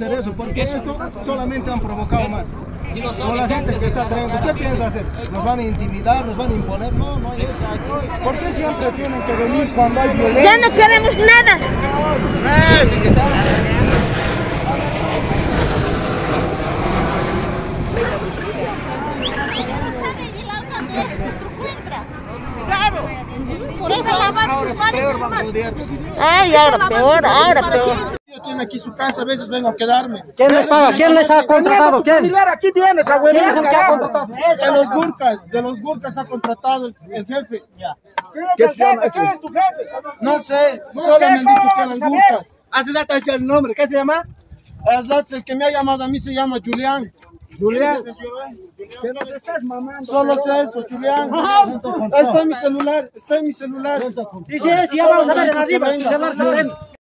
hacer eso, porque esto solamente han provocado más. Con la gente que está trayendo, ¿qué piensa hacer? ¿Nos van a intimidar? ¿Nos van a imponer? No, no hay eso. ¿Por qué siempre tienen que venir cuando hay violencia? Ya no queremos nada. Claro, por eso lavar sus manos. Ay, ahora peor. Tiene aquí su casa, a veces vengo a quedarme. ¿Quién les paga? ¿Quién les ha contratado? ¿Quién? Aquí vienes, abuelo. ¿Quién es el que ha contratado? De los Gurkas ha contratado el jefe. ¿Qué se llama ese? es tu jefe? No sé, solo me han dicho que eran Gurkas. Hace rato dicho el nombre, ¿qué se llama? El que me ha llamado a mí se llama Julián. Julián. Que nos estás mamando. Solo sé eso, Julián. Está en mi celular, está en mi celular. Sí, ya vamos a ver en arriba. Si se va a